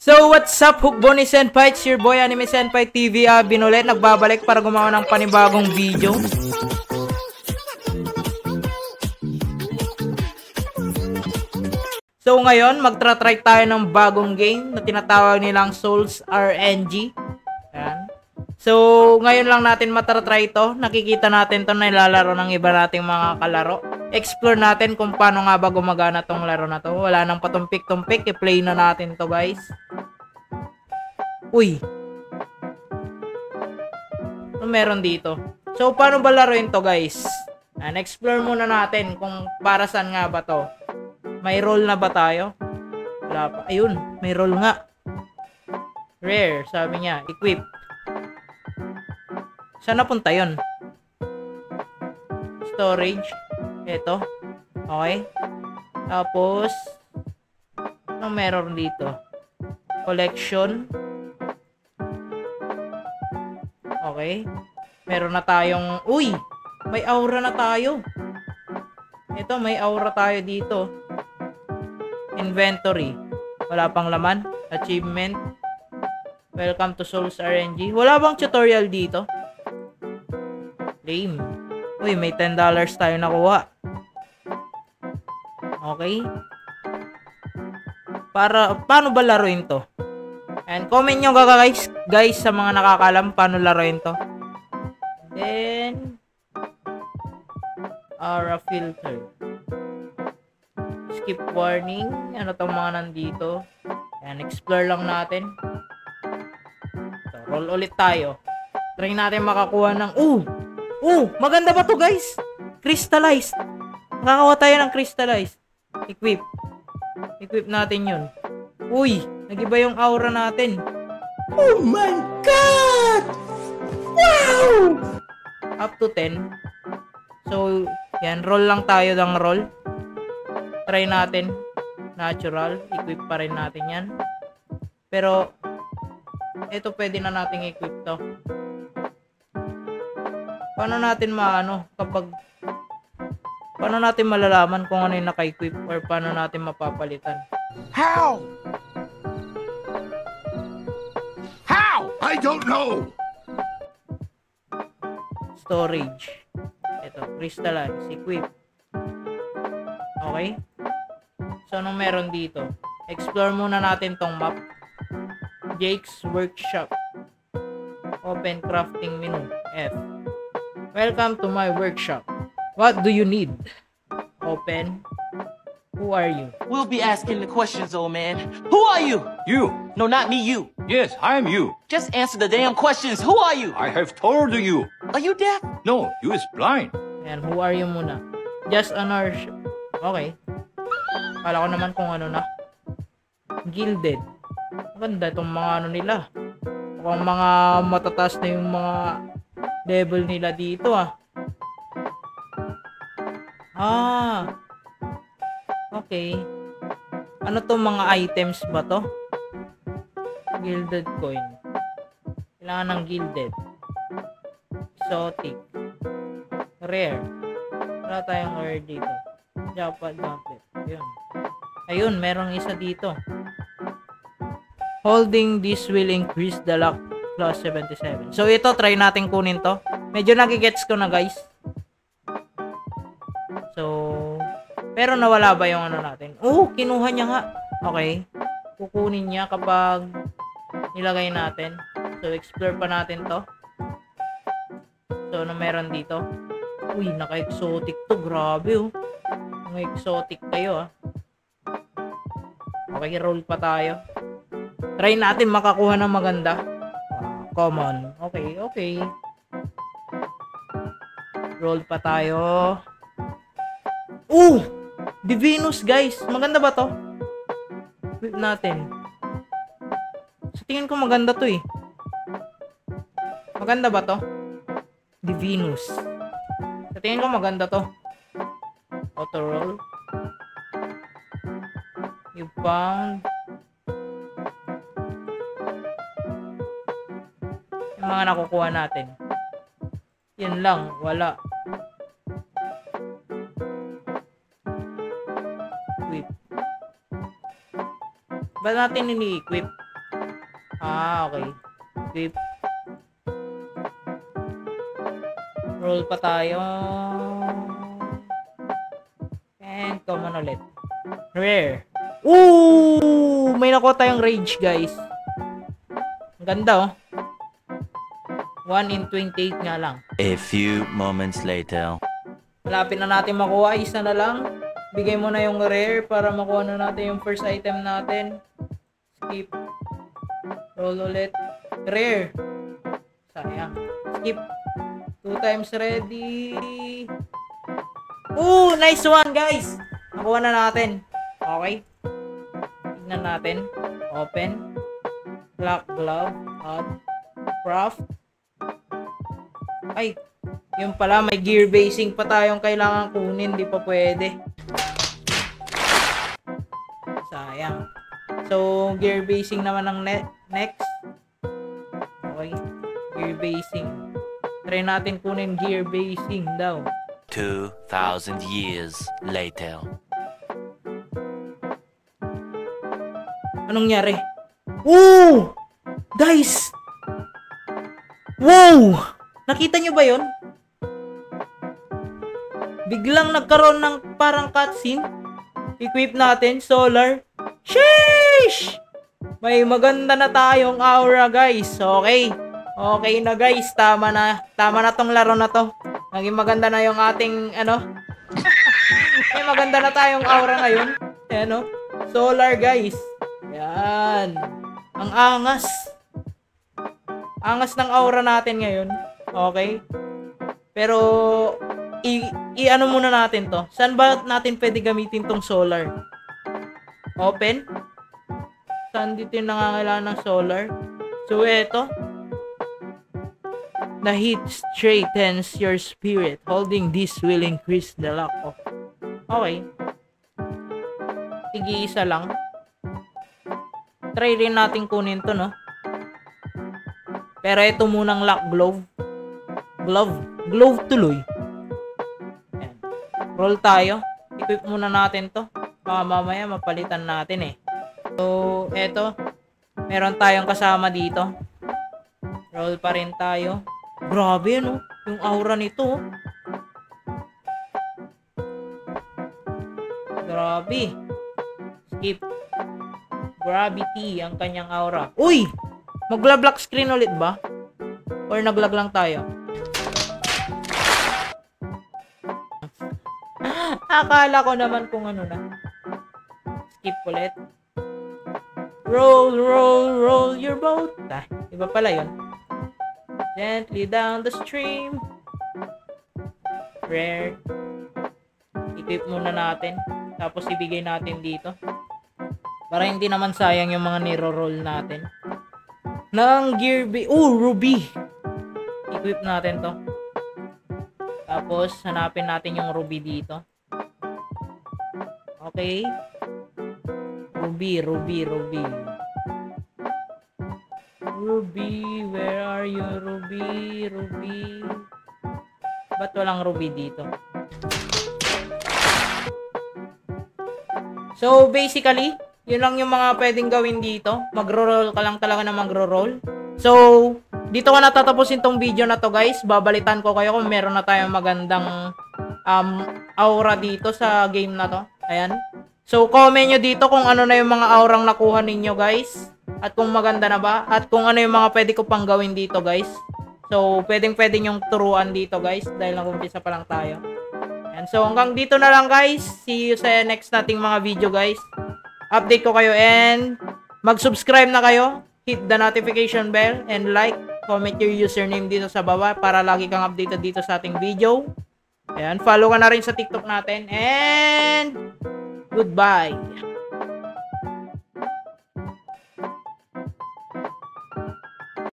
So what's up, Hukboni Senpai? It's your boy Anime Senpai TV Binulit. Nagbabalik para gumawa ng panibagong video. So ngayon, magtra-try tayo ng bagong game na tinatawag nilang Souls RNG. Ayan. So ngayon lang natin matratry ito. Nakikita natin ito na ilalaro ng iba nating mga kalaro. Explore natin kung paano nga ba gumagana tong laro na to. Wala nang patumpik-tumpik. I-play na natin to, guys. Uy. Ano meron dito? So paano ba laruin to, guys? Explore muna natin kung para saan nga ba to. May role na ba tayo? Wala pa. Ayun, may role nga. Rare, sabi niya. Equip. Saan napunta yun? Storage. Ito. Okay. Tapos, anong meron dito? Collection. Okay. Meron na tayong... Uy! May aura na tayo. Ito, may aura tayo dito. Inventory. Wala pang laman. Achievement. Welcome to Souls RNG. Wala bang tutorial dito? Lame. Uy, may $10 tayo nakuha. Okay. Paano ba laruin to? And comment nyo guys sa mga nakakalam paano laruin to. Then aura filter. Skip warning. Ano tong mga nandito? Ayan, explore lang natin. So, roll ulit tayo. Try natin makakuha ng... maganda ba to, guys? Crystallized. Nakakawa tayo ng crystallized. Equip. Equip natin yun. Uy, nag-iba yung aura natin. Oh my God! Wow! Up to 10. So, yan. Roll lang tayo ng roll. Try natin. Natural. Equip pa rin natin yan. Pero, ito pwede na nating equip to. Paano natin paano natin malalaman kung ano yung naka-equip or paano natin mapapalitan? How? How? I don't know. Storage. Ito, crystallize, equip. Okay? So, anong meron dito? Explore muna natin tong map. Jake's Workshop. Open crafting menu. F. Welcome to my workshop. What do you need? Open. Who are you? We'll be asking the questions, old man. Who are you? You. No, not me, you. Yes, I am you. Just answer the damn questions. Who are you? I have told you. Are you deaf? No, you is blind. And who are you muna? Just on our okay. Kala ko naman kung ano na. Gilded. Maganda itong mga ano nila. Mukhang mga matataas na yung mga level nila dito Okay. Ano to, mga items ba to? Gilded coin. Kailangan ng gilded. Exotic. Rare. Wala tayong rare dito. Japa gauntlet. Ayun, merong isa dito. Holding this will increase the luck plus 77. So ito, try natin kunin to. Medyo nagigets ko na, guys. So, pero nawala ba yung ano natin? Kinuha niya nga. Okay. Kukunin niya kapag nilagay natin. So, explore pa natin to. So, ano meron dito? Uy, naka-exotic to. Grabe, Mga exotic kayo, Okay, roll pa tayo. Try natin makakuha ng maganda. Common. Okay. Roll pa tayo. Divinus, guys. Maganda ba to? Equip natin. Sa tingin ko maganda to Maganda ba to? Divinus. Sa tingin ko maganda to. Auto roll. You found. Yung mga nakukuha natin. Yan lang. Wala. Equip. Ba natin ini-equip? Okay. Equip. Roll pa tayo. And common ulit. Rare. Ooh! May nakuha tayong rage, guys. Ang ganda, oh. 1 in 28 nga lang. A few moments later. Malapit na natin makuha. Isa na lang. Bigay mo na yung rare para makuha na natin yung first item natin. Skip. Roll ulit. Rare. Sayang. Skip. 2 times ready. Ooh! Nice one, guys! Nakuha na natin. Okay. Tignan natin. Open. Black glove. Add. Craft. Ay. Yun pala, may gear basing pa tayong kailangan kunin. Di pa pwede. Sayang. So, gear basing naman ang next. Okay. Gear basing. Try natin kunin gear basing daw. 2,000 years later. Anong nangyari? Woo! Guys! Wow! Nakita nyo ba yun? Biglang nagkaroon ng parang cutscene. Equip natin, solar. Sheesh! May maganda na tayong aura, guys. Okay. Okay na, guys. Tama na. Tama na tong laro na to. Naging maganda na yung ating, may maganda na tayong aura ngayon. Ayan, solar, guys. Yan. Ang angas. Angas ng aura natin ngayon. Okay. Pero, i-ano muna natin to. Saan ba natin pwede gamitin tong solar? Open. Saan dito yung nangangailangan ng solar? So, eto. The heat straightens your spirit. Holding this will increase the luck of. Okay. Sige, isa lang. Try rin natin kunin to, no? Pero ito munang lock glove. Glove tuloy. Ayan. Roll tayo. Equip muna natin to. Baka mamaya mapalitan natin eh. So, eto. Meron tayong kasama dito. Roll pa rin tayo. Grabe, no? Yung aura nito. Grabe. Skip. Gravity ang kanyang aura. Uy! Magla-black screen ulit ba? Or naglag lang tayo? Akala ko naman kung ano na. Skip ulit. Roll your boat. Iba pala yun. Gently down the stream. Rare. Equip muna natin. Tapos ibigay natin dito. Para hindi naman sayang yung mga niro-roll natin. Ng gear ruby. Equip natin to. Tapos hanapin natin yung ruby dito. Okay. Ruby. Ruby, where are you, Ruby? Ba't walang ruby dito? So, basically, yun lang yung mga pwedeng gawin dito. Magro-roll ka lang talaga na magro-roll. So, dito ko natatapusin tong video na to, guys. Babalitan ko kayo kung meron na tayong magandang aura dito sa game na to. Ayan. So, comment nyo dito kung ano na yung mga aurang nakuha ninyo, guys. At kung maganda na ba. At kung ano yung mga pwede ko pang gawin dito, guys. So, pwede yung turuan dito, guys. Dahil nag-umpisa pa lang tayo. And so, hanggang dito na lang, guys. See you sa next nating mga video, guys. Update ko kayo and mag-subscribe na kayo. Hit the notification bell and like. Comment your username dito sa baba para lagi kang updated dito sa ating video. Ayan, follow ka na rin sa TikTok natin. And goodbye.